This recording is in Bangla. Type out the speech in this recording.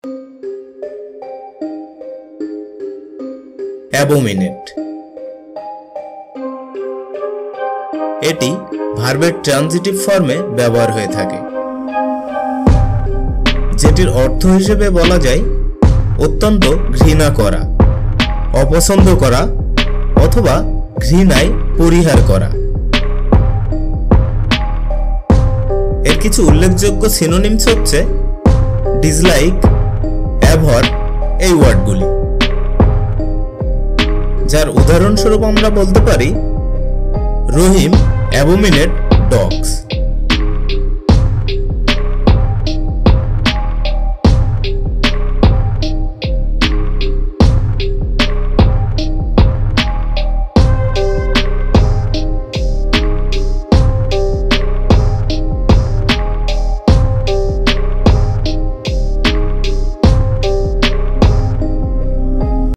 Abominate এটি ভার্বের ট্রানজিটিভ ফর্মে ব্যবহার হয়ে থাকে, যেটির অর্থ হিসেবে বলা যায় অত্যন্ত ঘৃণা করা, অপছন্দ করা অথবা ঘৃণায় পরিহার করা। এর কিছু উল্লেখযোগ্য সিনোনিমস হচ্ছে ডিসলাইক, অ্যাভর এই ওয়ার্ডগুলি, যার উদাহরণস্বরূপ আমরা বলতে পারি রহিম অ্যাবোমিনেট ডগস।